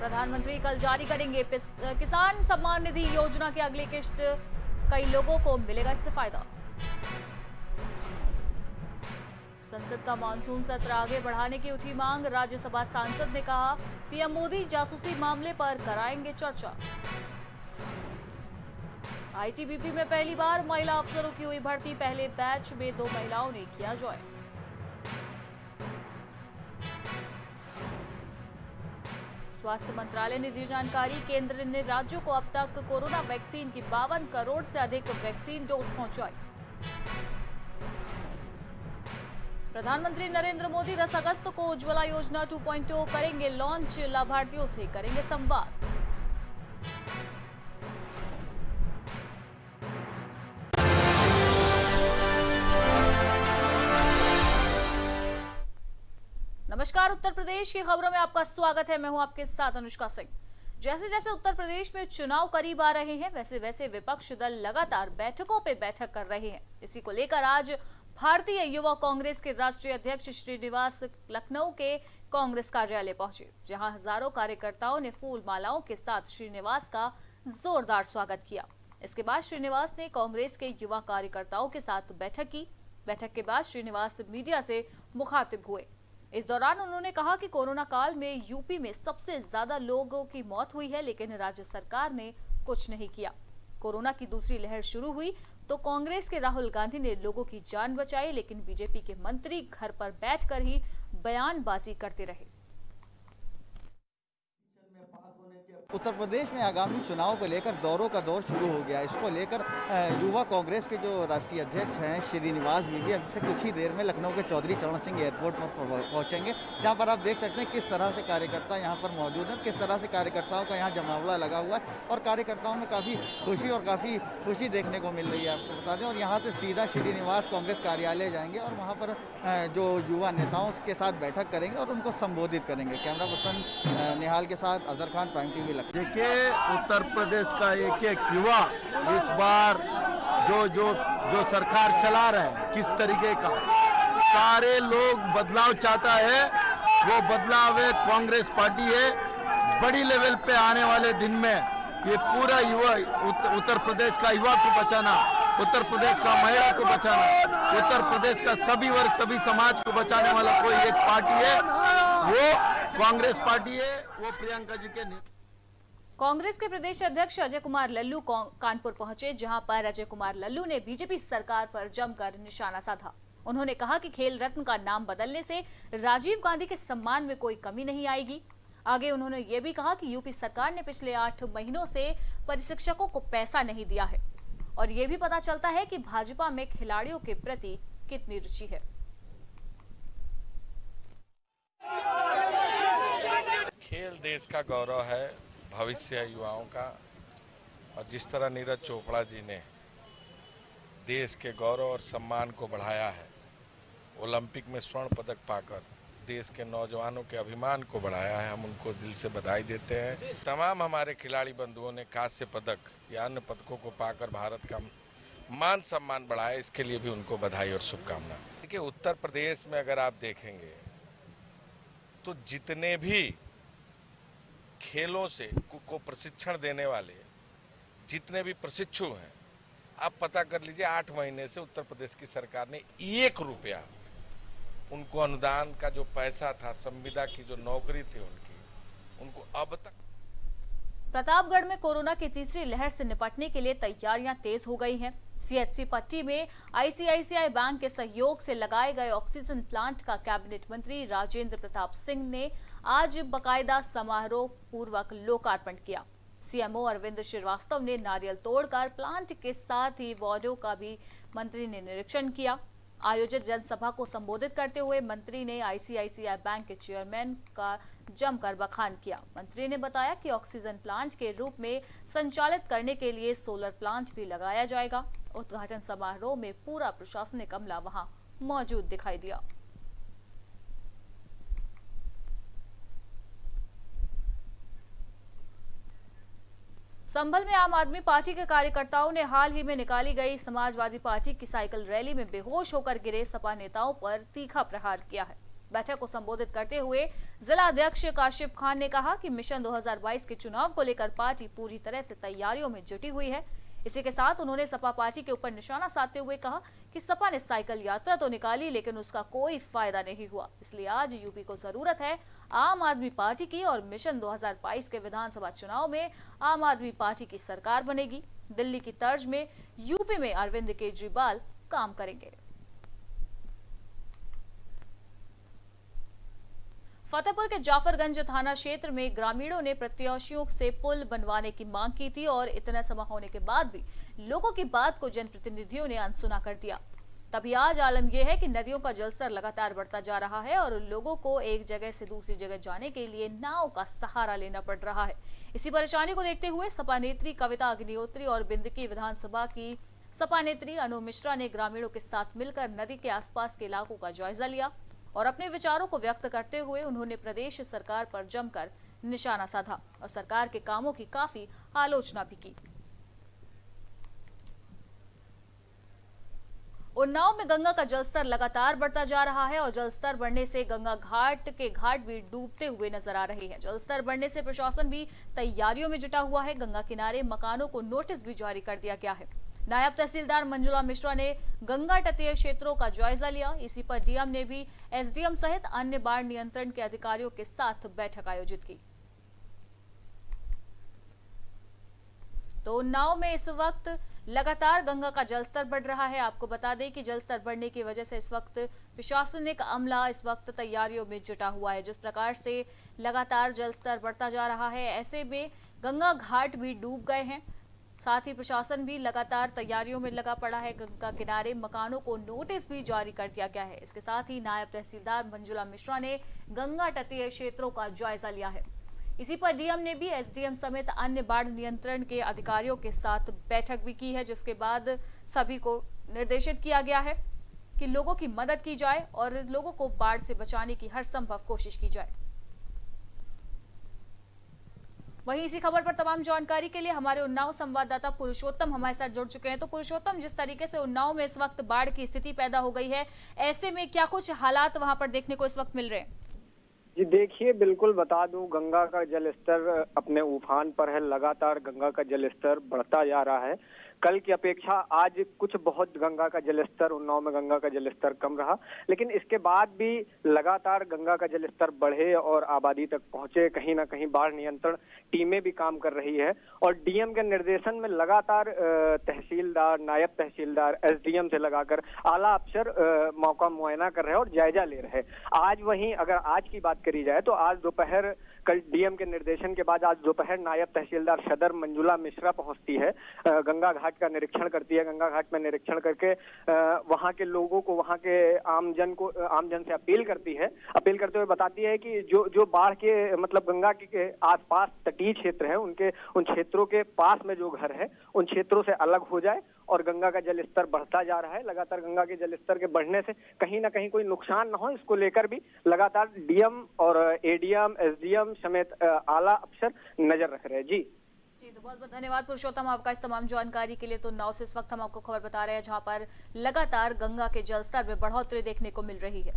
प्रधानमंत्री कल जारी करेंगे किसान सम्मान निधि योजना की अगली किश्त। कई लोगों को मिलेगा इससे फायदा। संसद का मानसून सत्र आगे बढ़ाने की उठी मांग। राज्यसभा सांसद ने कहा, पीएम मोदी जासूसी मामले पर कराएंगे चर्चा। आईटीबीपी में पहली बार महिला अफसरों की हुई भर्ती। पहले बैच में 2 महिलाओं ने किया ज्वाइन। स्वास्थ्य मंत्रालय ने दी जानकारी। केंद्र ने राज्यों को अब तक कोरोना वैक्सीन की 52 करोड़ से अधिक वैक्सीन डोज पहुंचाई। प्रधानमंत्री नरेंद्र मोदी 10 अगस्त को उज्ज्वला योजना 2.0 करेंगे लॉन्च। लाभार्थियों से करेंगे संवाद। नमस्कार, उत्तर प्रदेश की खबरों में आपका स्वागत है। मैं हूं आपके साथ अनुष्का सिंह। जैसे जैसे उत्तर प्रदेश में चुनाव करीब आ रहे हैं, वैसे वैसे विपक्ष दल लगातार बैठकों पे बैठक कर रहे हैं। इसी को लेकर आज भारतीय युवा कांग्रेस के राष्ट्रीय अध्यक्ष श्रीनिवास लखनऊ के कांग्रेस कार्यालय पहुंचे, जहां हजारों कार्यकर्ताओं ने फूल मालाओं के साथ श्रीनिवास का जोरदार स्वागत किया। इसके बाद श्रीनिवास ने कांग्रेस के युवा कार्यकर्ताओं के साथ बैठक की। बैठक के बाद श्रीनिवास मीडिया से मुखातिब हुए। इस दौरान उन्होंने कहा कि कोरोना काल में यूपी में सबसे ज्यादा लोगों की मौत हुई है, लेकिन राज्य सरकार ने कुछ नहीं किया। कोरोना की दूसरी लहर शुरू हुई तो कांग्रेस के राहुल गांधी ने लोगों की जान बचाई, लेकिन बीजेपी के मंत्री घर पर बैठकर ही बयानबाजी करते रहे। उत्तर प्रदेश में आगामी चुनाव को लेकर दौरों का दौर शुरू हो गया। इसको लेकर युवा कांग्रेस के जो राष्ट्रीय अध्यक्ष हैं श्रीनिवास मीडिया से कुछ ही देर में लखनऊ के चौधरी चरण सिंह एयरपोर्ट पर पहुंचेंगे, जहां पर आप देख सकते हैं किस तरह से कार्यकर्ता यहां पर मौजूद हैं, किस तरह से कार्यकर्ताओं का यहां जमावड़ा लगा हुआ है और कार्यकर्ताओं में काफ़ी काफ़ी खुशी देखने को मिल रही है। आपको बता दें, और यहाँ से सीधा श्रीनिवास कांग्रेस कार्यालय जाएंगे और वहाँ पर जो युवा नेताओं के साथ बैठक करेंगे और उनको संबोधित करेंगे। कैमरा पर्सन निहाल के साथ अजहर खान, प्राइम टीवी। देखिए, उत्तर प्रदेश का एक एक युवा इस बार जो सरकार चला रहा है, किस तरीके का सारे लोग बदलाव चाहता है, वो बदलाव है कांग्रेस पार्टी है। बड़ी लेवल पे आने वाले दिन में ये पूरा युवा उत्तर प्रदेश का युवा को बचाना, उत्तर प्रदेश का महिला को बचाना, उत्तर प्रदेश का सभी वर्ग सभी समाज को बचाने वाला कोई एक पार्टी है, वो कांग्रेस पार्टी है। वो प्रियंका जी के कांग्रेस के प्रदेश अध्यक्ष अजय कुमार लल्लू कानपुर पहुंचे, जहां पर अजय कुमार लल्लू ने बीजेपी सरकार पर जमकर निशाना साधा। उन्होंने कहा कि खेल रत्न का नाम बदलने से राजीव गांधी के सम्मान में कोई कमी नहीं आएगी। आगे उन्होंने ये भी कहा कि यूपी सरकार ने पिछले 8 महीनों से प्रशिक्षकों को पैसा नहीं दिया है और ये भी पता चलता है कि भाजपा में खिलाड़ियों के प्रति कितनी रुचि है। खेल देश का गौरव है, भविष्य युवाओं का, और जिस तरह नीरज चोपड़ा जी ने देश के गौरव और सम्मान को बढ़ाया है, ओलंपिक में स्वर्ण पदक पाकर देश के नौजवानों के अभिमान को बढ़ाया है, हम उनको दिल से बधाई देते हैं। तमाम हमारे खिलाड़ी बंधुओं ने कांस्य पदक या अन्य पदकों को पाकर भारत का मान सम्मान बढ़ाया, इसके लिए भी उनको बधाई और शुभकामना। देखिए, उत्तर प्रदेश में अगर आप देखेंगे तो जितने भी खेलों से को प्रशिक्षण देने वाले जितने भी प्रशिक्षु हैं, आप पता कर लीजिए, 8 महीने से उत्तर प्रदेश की सरकार ने 1 रुपया उनको अनुदान का जो पैसा था, संविदा की जो नौकरी थी उनको अब तक। प्रतापगढ़ में कोरोना की तीसरी लहर से निपटने के लिए तैयारियां तेज हो गई हैं। सीएचसी पट्टी में आईसीआईसीआई बैंक के सहयोग से लगाए गए ऑक्सीजन प्लांट का कैबिनेट मंत्री राजेंद्र प्रताप सिंह ने आज बाकायदा समारोह पूर्वक लोकार्पण किया। सीएमओ अरविंद श्रीवास्तव ने नारियल तोड़कर प्लांट के साथ ही वार्डों का भी मंत्री ने निरीक्षण किया। आयोजित जनसभा को संबोधित करते हुए मंत्री ने आईसीआईसीआई बैंक के चेयरमैन का जमकर बखान किया। मंत्री ने बताया कि ऑक्सीजन प्लांट के रूप में संचालित करने के लिए सोलर प्लांट भी लगाया जाएगा। उद्घाटन समारोह में पूरा प्रशासनिक अमला वहां मौजूद दिखाई दिया। संभल में आम आदमी पार्टी के कार्यकर्ताओं ने हाल ही में निकाली गई समाजवादी पार्टी की साइकिल रैली में बेहोश होकर गिरे सपा नेताओं पर तीखा प्रहार किया है। बैठक को संबोधित करते हुए जिला अध्यक्ष काशिफ खान ने कहा कि मिशन 2022 के चुनाव को लेकर पार्टी पूरी तरह से तैयारियों में जुटी हुई है। इसी के साथ उन्होंने सपा पार्टी के ऊपर निशाना साधते हुए कहा कि सपा ने साइकिल यात्रा तो निकाली लेकिन उसका कोई फायदा नहीं हुआ, इसलिए आज यूपी को जरूरत है आम आदमी पार्टी की और मिशन 2022 के विधानसभा चुनाव में आम आदमी पार्टी की सरकार बनेगी। दिल्ली की तर्ज में यूपी में अरविंद केजरीवाल काम करेंगे। फतेहपुर के जाफरगंज थाना क्षेत्र में ग्रामीणों ने प्रत्याशियों से पुल बनवाने की मांग की थी और इतना समय होने के बाद भी लोगों की बात को जनप्रतिनिधियों ने अनसुना कर दिया। तभी आज आलम यह है कि नदियों का जलस्तर लगातार बढ़ता जा रहा है और लोगों को एक जगह से दूसरी जगह जाने के लिए नाव का सहारा लेना पड़ रहा है। इसी परेशानी को देखते हुए सपा नेत्री कविता अग्निहोत्री और बिंदकी विधानसभा की सपा नेत्री अनु मिश्रा ने ग्रामीणों के साथ मिलकर नदी के आसपास के इलाकों का जायजा लिया और अपने विचारों को व्यक्त करते हुए उन्होंने प्रदेश सरकार पर जमकर निशाना साधा और सरकार के कामों की काफी आलोचना भी की। उन्नाव में गंगा का जलस्तर लगातार बढ़ता जा रहा है और जलस्तर बढ़ने से गंगा घाट के घाट भी डूबते हुए नजर आ रहे हैं। जलस्तर बढ़ने से प्रशासन भी तैयारियों में जुटा हुआ है। गंगा किनारे मकानों को नोटिस भी जारी कर दिया गया है। नायब तहसीलदार मंजुला मिश्रा ने गंगा तटीय क्षेत्रों का जायजा लिया। इसी पर डीएम ने भी एसडीएम सहित अन्य बाढ़ नियंत्रण के अधिकारियों के साथ बैठक आयोजित की। तो उन्नाव में इस वक्त लगातार गंगा का जलस्तर बढ़ रहा है। आपको बता दें कि जलस्तर बढ़ने की वजह से इस वक्त प्रशासनिक अमला इस वक्त तैयारियों में जुटा हुआ है। जिस प्रकार से लगातार जलस्तर बढ़ता जा रहा है, ऐसे में गंगा घाट भी डूब गए हैं। साथ ही प्रशासन भी लगातार तैयारियों में लगा पड़ा है। गंगा किनारे मकानों को नोटिस भी जारी कर दिया गया है। इसके साथ ही नायब तहसीलदार मंजुला मिश्रा ने गंगा तटीय क्षेत्रों का जायजा लिया है। इसी पर डीएम ने भी एसडीएम समेत अन्य बाढ़ नियंत्रण के अधिकारियों के साथ बैठक भी की है, जिसके बाद सभी को निर्देशित किया गया है कि लोगों की मदद की जाए और लोगों को बाढ़ से बचाने की हर संभव कोशिश की जाए। वहीं इसी खबर पर तमाम जानकारी के लिए हमारे उन्नाव संवाददाता पुरुषोत्तम हमारे साथ जुड़ चुके हैं। तो पुरुषोत्तम, जिस तरीके से उन्नाव में इस वक्त बाढ़ की स्थिति पैदा हो गई है, ऐसे में क्या कुछ हालात वहां पर देखने को इस वक्त मिल रहे हैं? जी देखिए, बिल्कुल बता दूं, गंगा का जलस्तर अपने उफान पर है। लगातार गंगा का जलस्तर बढ़ता जा रहा है। कल की अपेक्षा आज कुछ बहुत गंगा का जलस्तर, उन्नाव में गंगा का जलस्तर कम रहा, लेकिन इसके बाद भी लगातार गंगा का जलस्तर बढ़े और आबादी तक पहुंचे। कहीं ना कहीं बाढ़ नियंत्रण टीमें भी काम कर रही है और डीएम के निर्देशन में लगातार तहसीलदार, नायब तहसीलदार, एसडीएम से लगाकर आला अफसर मौका मुआयना कर रहे हैं और जायजा ले रहे हैं। आज वहीं अगर आज की बात करी जाए तो आज दोपहर, कल डीएम के निर्देशन के बाद आज दोपहर नायब तहसीलदार सदर मंजुला मिश्रा पहुंचती है, गंगा घाट का निरीक्षण करती है। गंगा घाट में निरीक्षण करके वहां के लोगों को, वहां के आमजन से अपील करती है। अपील करते हुए बताती है कि जो बाढ़ के मतलब गंगा के आसपास तटीय क्षेत्र है, उन क्षेत्रों के पास में जो घर है उन क्षेत्रों से अलग हो जाए। और गंगा का जलस्तर बढ़ता जा रहा है। लगातार गंगा के जलस्तर के बढ़ने से कहीं ना कहीं कोई नुकसान न हो, इसको लेकर भी लगातार डीएम और एडीएम, एसडीएम समेत आला अफसर नजर रख रहे हैं। जी तो बहुत बहुत धन्यवाद पुरुषोत्तम आपका इस तमाम जानकारी के लिए। तो नाव से इस वक्त हम आपको खबर बता रहे हैं जहां पर लगातार गंगा के जलस्तर में बढ़ोतरी देखने को मिल रही है।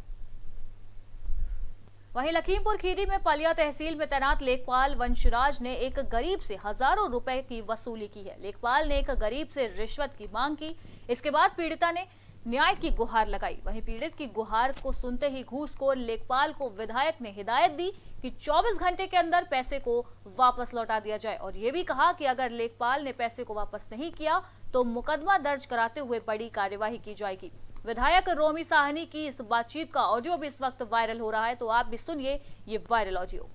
वहीं लखीमपुर खीरी में पलिया तहसील में तैनात लेखपाल वंशराज ने एक गरीब से हजारों रुपए की वसूली की है। लेखपाल ने एक गरीब से रिश्वत की मांग की। इसके बाद पीड़िता ने न्याय की गुहार लगाई। वहीं पीड़ित की गुहार को सुनते ही घूसखोर लेखपाल को विधायक ने हिदायत दी कि 24 घंटे के अंदर पैसे को वापस लौटा दिया जाए और ये भी कहा कि अगर लेखपाल ने पैसे को वापस नहीं किया तो मुकदमा दर्ज कराते हुए बड़ी कार्यवाही की जाएगी। विधायक रोमी साहनी की इस बातचीत का ऑडियो भी इस वक्त वायरल हो रहा है, तो आप भी सुनिए ये वायरल ऑडियो।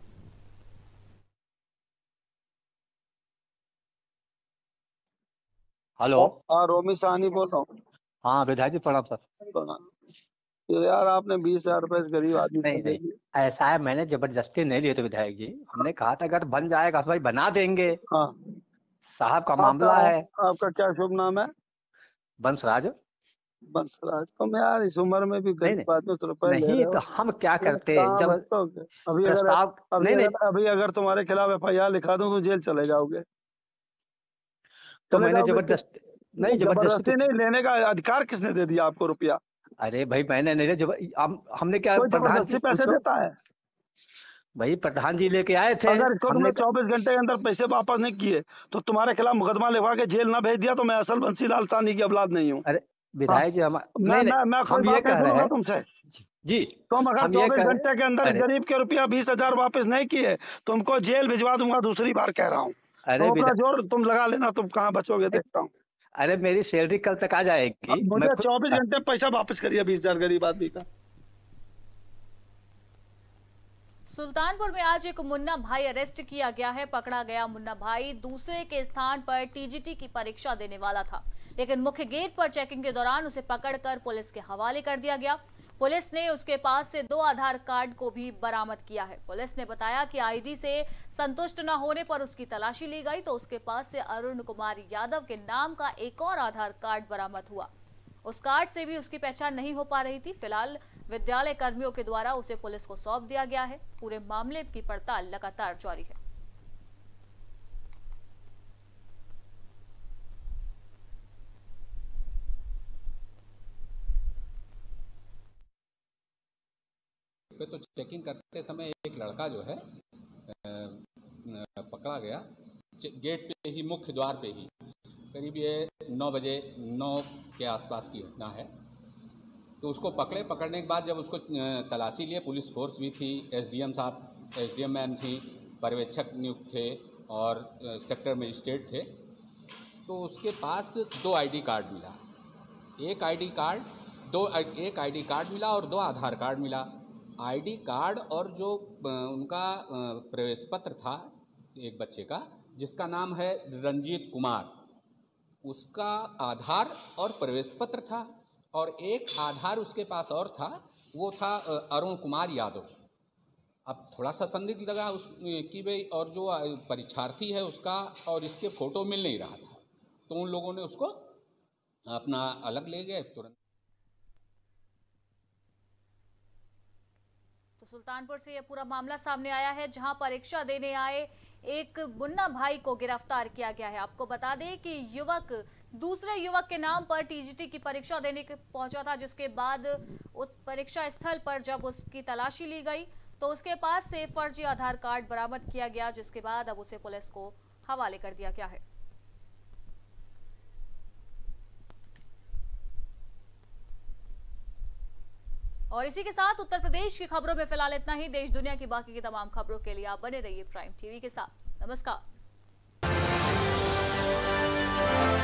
हेलो, हाँ रोमी साहनी बोल रहा हूँ। हाँ विधायक जी प्रणाम सर। तो यार आपने 20,000 रुपए गरीब आदमी नहीं, ऐसा है, मैंने जबरदस्ती नहीं लिए थे विधायक जी। हमने कहा था अगर बन जाएगा तो भाई बना देंगे। हाँ साहब का मामला है। आपका क्या शुभ नाम है? बंसराज। बंसराज। तो मैं यार इस उम्र में भी गरीब आदमी तो रुपए ले रहे हो। तो हम क्या करते जब अभी प्रस्ताव अभी अगर तुम्हारे खिलाफ एफआईआर लिखा दूं तो जेल चले जाओगे। तो मैंने जबरदस्ती नहीं, लेने का अधिकार किसने दे दिया आपको रुपया? अरे भाई मैंने नहीं, जब हमने क्या, कोई जबरदस्ती पैसे देता है? भाई प्रधान जी लेके आए थे। अगर इसको तुमने 24 घंटे के अंदर पैसे वापस नहीं किए तो तुम्हारे खिलाफ मुकदमा लिखवा के जेल ना भेज दिया तो मैं असल बंसीलाल साहनी की औलाद नहीं हूँ। अरे विधायक जी, मैं कोई बात नहीं सुनूंगा तुमसे जी। तुम अगर 24 घंटे के अंदर गरीब के रुपया 20,000 वापस नहीं किए तुमको जेल भिजवा दूंगा, दूसरी बार कह रहा हूँ। अरे अपना जोर तुम लगा लेना, तुम कहाँ बचोगे देखता हूँ। अरे मेरी सैलरी कल तक आ जाएगी। मुझे 24 घंटे पैसा वापस करिए 20,000 गरीब आदमी का। सुल्तानपुर में आज एक मुन्ना भाई अरेस्ट किया गया है। पकड़ा गया मुन्ना भाई दूसरे के स्थान पर टीजीटी की परीक्षा देने वाला था, लेकिन मुख्य गेट पर चेकिंग के दौरान उसे पकड़कर पुलिस के हवाले कर दिया गया। पुलिस ने उसके पास से 2 आधार कार्ड को भी बरामद किया है। पुलिस ने बताया कि आईडी से संतुष्ट न होने पर उसकी तलाशी ली गई तो उसके पास से अरुण कुमार यादव के नाम का एक और आधार कार्ड बरामद हुआ। उस कार्ड से भी उसकी पहचान नहीं हो पा रही थी। फिलहाल विद्यालय कर्मियों के द्वारा उसे पुलिस को सौंप दिया गया है। पूरे मामले की पड़ताल लगातार जारी है। तो चेकिंग करते समय एक लड़का जो है पकड़ा गया गेट पे ही, मुख्य द्वार पे ही। करीब ये 9 बजे 9 के आसपास की घटना है। तो उसको पकड़ने के बाद जब उसको तलाशी लिए, पुलिस फोर्स भी थी, एसडीएम साहब, एसडीएम मैम थी, पर्यवेक्षक नियुक्त थे और सेक्टर मजिस्ट्रेट थे। तो उसके पास 2 आईडी कार्ड मिला, एक आईडी कार्ड मिला और 2 आधार कार्ड मिला। आईडी कार्ड और जो उनका प्रवेश पत्र था एक बच्चे का जिसका नाम है रंजीत कुमार, उसका आधार और प्रवेश पत्र था, और एक आधार उसके पास और था, वो था अरुण कुमार यादव। अब थोड़ा सा संदिग्ध लगा कि भाई, और जो परीक्षार्थी है उसका और इसके फोटो मिल नहीं रहा था, तो उन लोगों ने उसको अपना अलग ले गए तुरंत। तो सुल्तानपुर से यह पूरा मामला सामने आया है, जहां परीक्षा देने आए एक मुन्ना भाई को गिरफ्तार किया गया है। आपको बता दें कि युवक दूसरे युवक के नाम पर टीजीटी की परीक्षा देने पहुंचा था, जिसके बाद उस परीक्षा स्थल पर जब उसकी तलाशी ली गई तो उसके पास से फर्जी आधार कार्ड बरामद किया गया, जिसके बाद अब उसे पुलिस को हवाले कर दिया गया है। और इसी के साथ उत्तर प्रदेश की खबरों में फिलहाल इतना ही। देश दुनिया की बाकी की तमाम खबरों के लिए आप बने रहिए प्राइम टीवी के साथ। नमस्कार।